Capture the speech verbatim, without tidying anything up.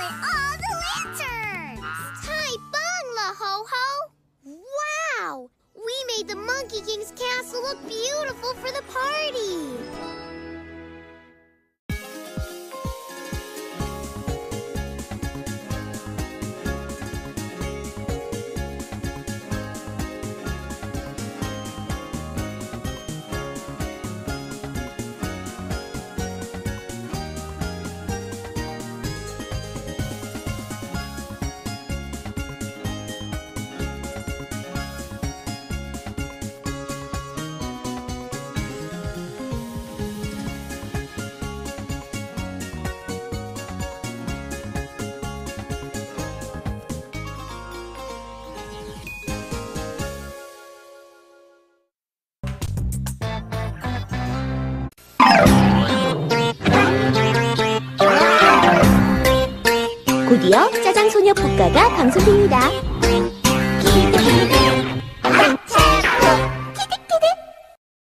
all the lanterns! Tai bung, La Ho Ho! Wow! We made the Monkey King's castle look beautiful for the party! 곧이어 짜장소녀 복가가 방송됩니다.